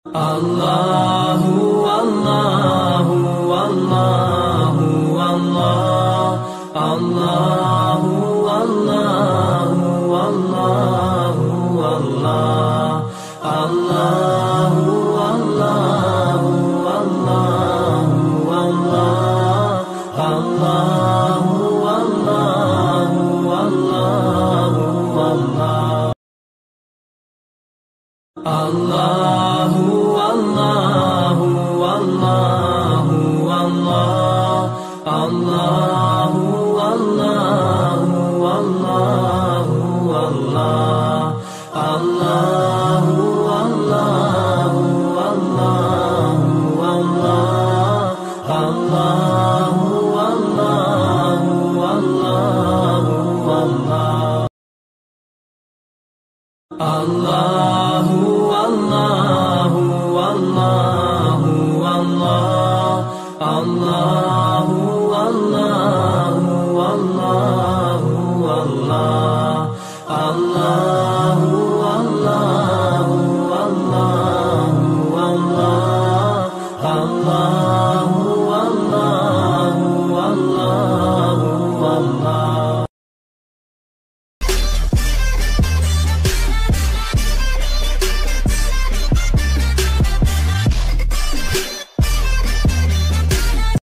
الله والله والله والله الله والله والله والله الله والله والله والله الله والله والله والله الله والله والله والله الله والله والله والله الله والله والله والله الله والله والله والله الله والله والله والله الله والله والله والله الله